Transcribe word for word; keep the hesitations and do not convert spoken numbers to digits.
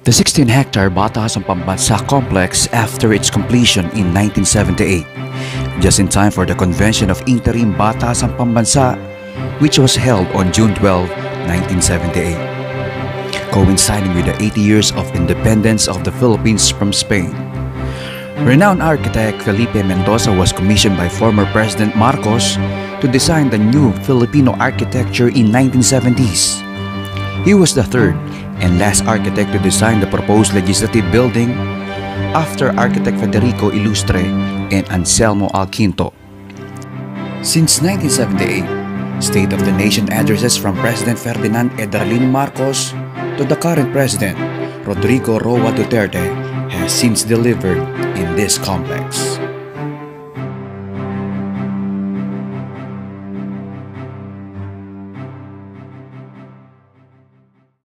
The sixteen hectare Batasang Pambansa complex after its completion in nineteen seventy-eight, just in time for the convention of Interim Batasang Pambansa, which was held on June twelfth, nineteen seventy-eight, coinciding with the eighty years of independence of the Philippines from Spain. Renowned architect Felipe Mendoza was commissioned by former President Marcos to design the new Filipino architecture in nineteen seventies. He was the third and last architect to design the proposed legislative building after architect Federico Ilustre and Anselmo Alquinto. Since nineteen seventy-eight, State of the Nation addresses from President Ferdinand Edralin Marcos to the current President Rodrigo Roa Duterte has since delivered in this complex.